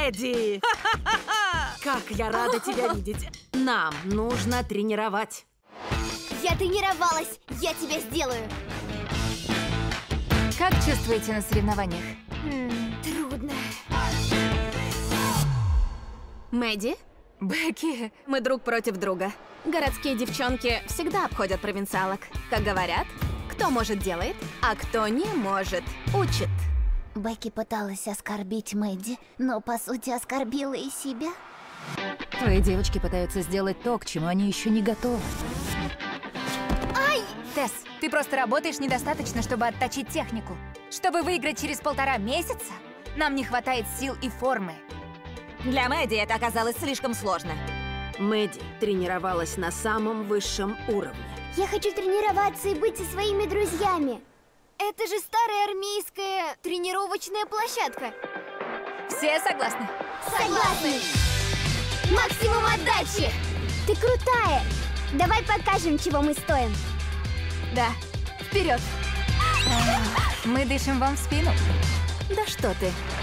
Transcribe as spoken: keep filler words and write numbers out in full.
Мэдди! Как я рада тебя видеть. Нам нужно тренировать. Я тренировалась, я тебя сделаю. Как чувствуете на соревнованиях? М, трудно. Мэдди, Бекки, мы друг против друга. Городские девчонки всегда обходят провинциалок. Как говорят, кто может делает, а кто не может учит. Бекки пыталась оскорбить Мэдди, но по сути оскорбила и себя. твои девочки пытаются сделать то, к чему они еще не готовы. Ай! Тесс, ты просто работаешь недостаточно, чтобы отточить технику. Чтобы выиграть через полтора месяца, нам не хватает сил и формы. Для Мэдди это оказалось слишком сложно. Мэдди тренировалась на самом высшем уровне. Я хочу тренироваться и быть со своими друзьями. Это же старая армейская тренировочная площадка. Все согласны? Согласны! Максимум отдачи! Ты крутая! Давай покажем, чего мы стоим. Да. Вперед! Мы дышим вам в спину. Да что ты.